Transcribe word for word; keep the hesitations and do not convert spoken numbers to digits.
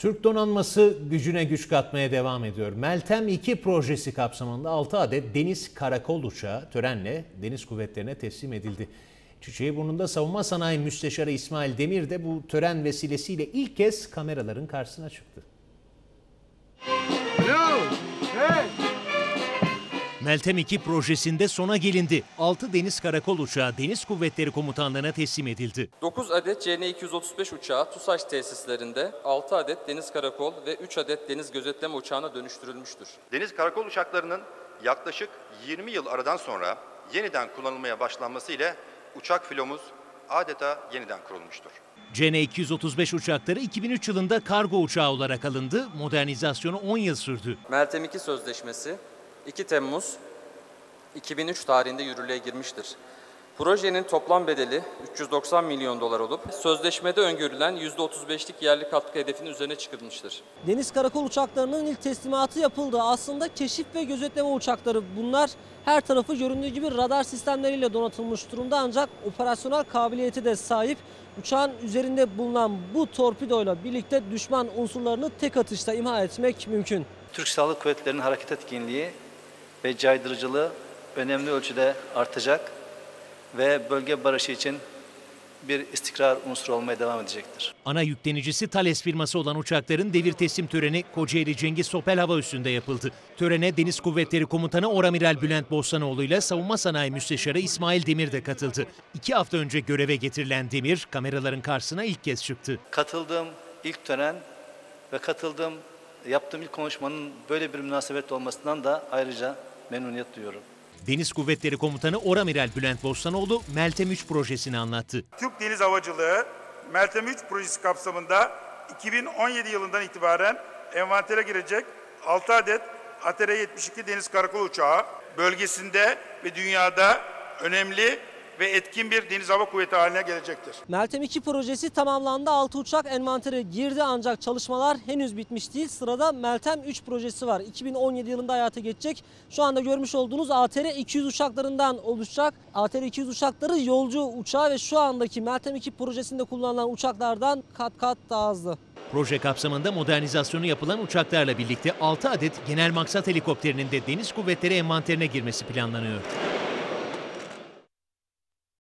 Türk donanması gücüne güç katmaya devam ediyor. Meltem iki projesi kapsamında altı adet deniz karakol uçağı törenle deniz kuvvetlerine teslim edildi. Çiçeğiburnunda Savunma Sanayi Müsteşarı İsmail Demir de bu tören vesilesiyle ilk kez kameraların karşısına çıktı. Hello. Hey. Meltem iki projesinde sona gelindi. altı deniz karakol uçağı Deniz Kuvvetleri Komutanlığı'na teslim edildi. dokuz adet C N iki yüz otuz beş uçağı TUSAŞ tesislerinde, altı adet deniz karakol ve üç adet deniz gözetleme uçağına dönüştürülmüştür. Deniz karakol uçaklarının yaklaşık yirmi yıl aradan sonra yeniden kullanılmaya başlanması ile uçak filomuz adeta yeniden kurulmuştur. C N iki yüz otuz beş uçakları iki bin üç yılında kargo uçağı olarak alındı. Modernizasyonu on yıl sürdü. Meltem iki Sözleşmesi iki Temmuz iki bin üç tarihinde yürürlüğe girmiştir. Projenin toplam bedeli üç yüz doksan milyon dolar olup sözleşmede öngörülen yüzde otuz beşlik yerli katkı hedefinin üzerine çıkılmıştır. Deniz karakol uçaklarının ilk teslimatı yapıldı. Aslında keşif ve gözetleme uçakları bunlar. Her tarafı göründüğü gibi radar sistemleriyle donatılmış durumda ancak operasyonel kabiliyeti de sahip. Uçağın üzerinde bulunan bu torpidoyla birlikte düşman unsurlarını tek atışta imha etmek mümkün. Türk Silahlı Kuvvetleri'nin hareket etkinliği ve caydırıcılığı önemli ölçüde artacak ve bölge barışı için bir istikrar unsuru olmaya devam edecektir. Ana yüklenicisi Thales firması olan uçakların devir teslim töreni Kocaeli Cengiz Topel Hava Üssü'nde yapıldı. Törene Deniz Kuvvetleri Komutanı Oramiral Bülent Bostanoğlu ile Savunma Sanayi Müsteşarı İsmail Demir de katıldı. İki hafta önce göreve getirilen Demir kameraların karşısına ilk kez çıktı. Katıldığım ilk tören ve katıldığım, yaptığım ilk konuşmanın böyle bir münasebet olmasından da ayrıca memnuniyet duyuyorum. Deniz Kuvvetleri Komutanı Oramiral Bülent Bostanoğlu Meltem üç projesini anlattı. Türk Deniz Havacılığı Meltem üç projesi kapsamında iki bin on yedi yılından itibaren envantere girecek altı adet A T R yetmiş iki deniz karakol uçağı bölgesinde ve dünyada önemli ve etkin bir deniz hava kuvveti haline gelecektir. Meltem iki projesi tamamlandı. altı uçak envantere girdi ancak çalışmalar henüz bitmiş değil. Sırada Meltem üç projesi var. iki bin on yedi yılında hayata geçecek. Şu anda görmüş olduğunuz A T R iki yüz uçaklarından oluşacak. A T R iki yüz uçakları yolcu uçağı ve şu andaki Meltem iki projesinde kullanılan uçaklardan kat kat daha hızlı. Proje kapsamında modernizasyonu yapılan uçaklarla birlikte altı adet genel maksat helikopterinin de Deniz Kuvvetleri envanterine girmesi planlanıyor.